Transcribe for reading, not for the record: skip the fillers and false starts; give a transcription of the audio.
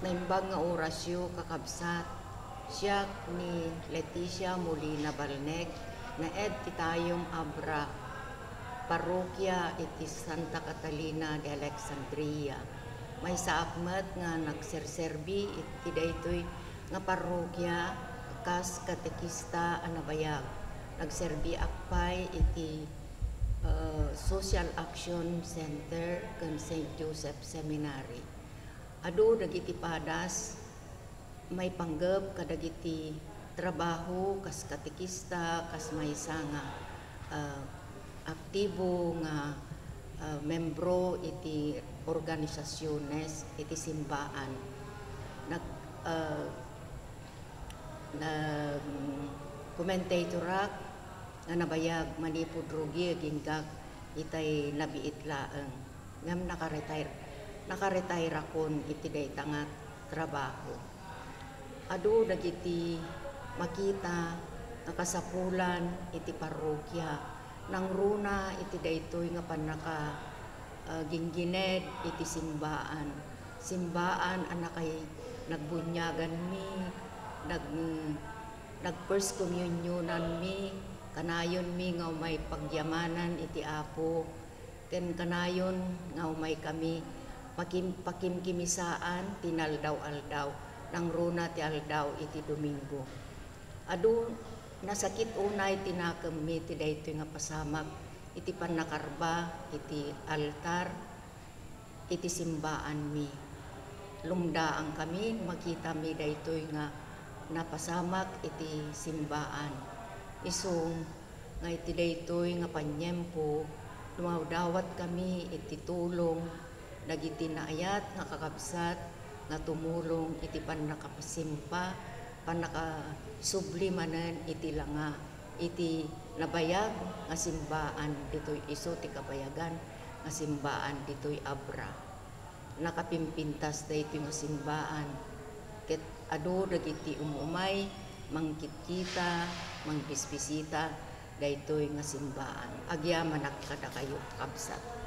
naimbang nga orasyo kakabsat siya ni Leticia muli na Balneg na ed ti Tayum abra parochial iti Santa Catalina de Alexandria. May saakmat nga nagserserbi iti daytoy nga parokya kas katekista anabayag. Nagserbi akpay iti Social Action Center ken St. Joseph Seminary. Adu dagiti padas may panggep kadagiti trabaho kas katekista kas maysa nga aktibo nga membro iti organisasyones iti simbaan. Kommentatorak nga nabayag manipud rugi ginggag itay nabiit laeng ngam nakaretire akon iti dayta nga trabaho. Adu dagiti makita nga kasapulan iti parokya nang runa iti daytoy nga panaka ginggined iti simbaan anakay nagbunyagan mi nag first communionan mi kanayon mi nga may pagyamanan iti Apo ken kanayon nga may kami pakimkimisaan tinaldaw-aldaw nang runa ti aldaw iti Domingo. Adu nasakit unay tinakam mi ti daytoy nga pasamak iti panakarba iti altar iti simbaan mi. Lumdaan kami makita mi daytoy nga napasamak iti simbaan. Isong nga iti daytoy nga panyempo lumawdawat kami iti tulong dagiti naayat nga kakabsat nga tumulong iti panakapasimpa panakasublimanan iti langa iti nabayag nga simbaan ditoy iso ti kabayagan nga simbaan ditoy abra. Nakapimpintas daytoy nga simbaan ket adu dagiti umumay mangkitkita mangbispesita daytoy nga simbaan. Agyaman kada kayo kabsat.